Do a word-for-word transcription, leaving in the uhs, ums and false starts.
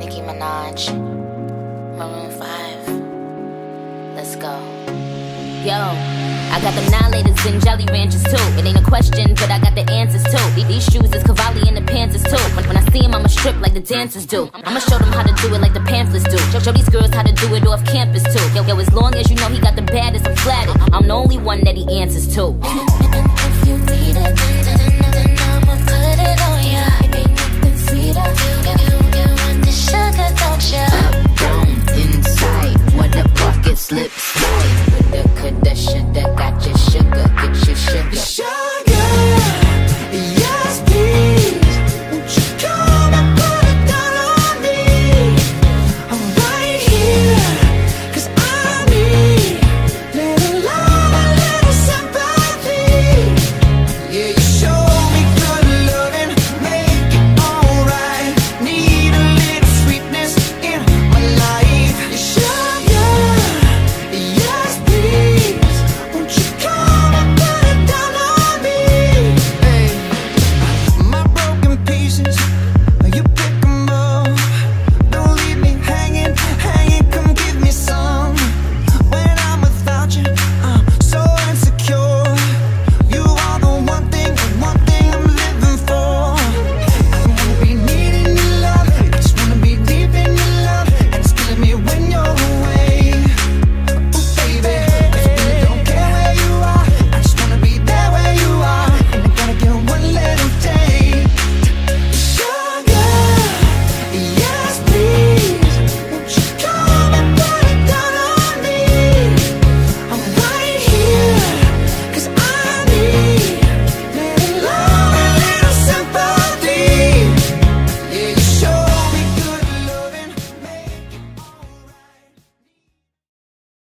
Nicki Minaj, Maroon five. Let's go. Yo, I got the Nihilators and Jelly Ranchers too. It ain't a question, but I got the answers too. These shoes is Cavalli and the Panthers too. When, when I see them, I'ma strip like the dancers do. I'ma show them how to do it like the pamphlets do. Show, show these girls how to do it off campus too. Yo, yo, as long as you know he got the baddest, I'm flattered. I'm the only one that he answers to. If you need it, then, then, then, then I'ma put it on ya. Ain't nothing sweeter.